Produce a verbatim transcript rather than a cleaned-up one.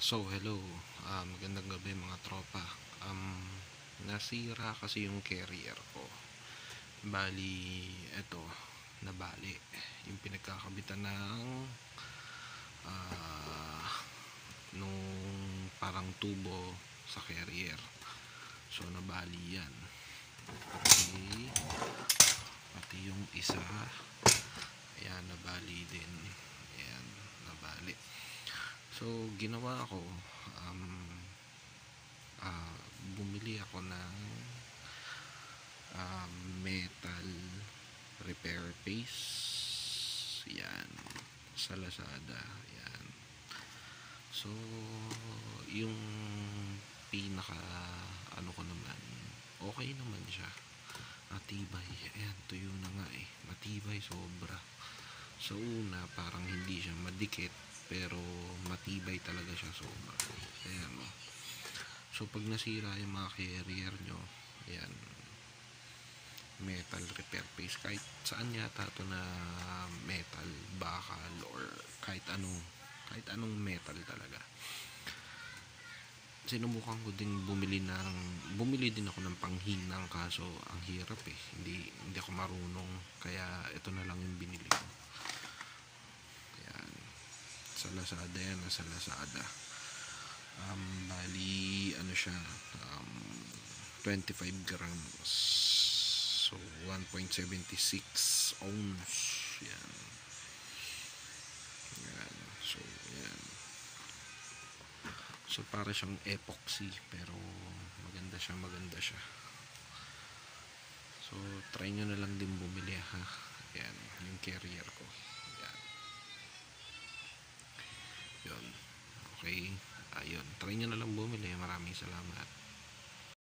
So, hello. Ah, magandang gabi mga tropa. Um, nasira kasi yung carrier ko. Bali, eto, nabali. Yung pinagkakabitan ng ah, nung parang tubo sa carrier. So, nabali yan. Pati, pati yung isa, ayan, nabali din. Ayan, nabali. So, ginawa ko, um, uh, bumili ako ng uh, metal repair paste. Yan, sa Lazada. Yan. So, yung pinaka ano ko naman, okay naman siya. Matibay. Ayan, tuyo na nga eh. Matibay sobra. Sa una, parang hindi siya madikit, pero matibay talaga siya sobra. Ayan o. So, pag nasira yung mga carrier nyo, ayan, metal repair paste, kahit saan yata ito na metal, bakal, or kahit anong, kahit anong metal talaga. Sinubukan ko din bumili ng, bumili din ako ng panghinang, kaso ang hirap eh. Hindi, hindi ako marunong, kaya ito na lang yung binili ko. Ayan. Sa Lazada yan, sa Lazada. Um, bali, ano siya, um, twenty-five grams. So, one point seven six ounce. Yan. Yan. So, yan. So, para siyang epoxy, pero maganda siya, maganda siya. So, try nyo na lang din bumili ha. Yan, yung carrier ko. Yan. Yun. Okay. Ayun, try nyo na lang bumili. Maraming salamat.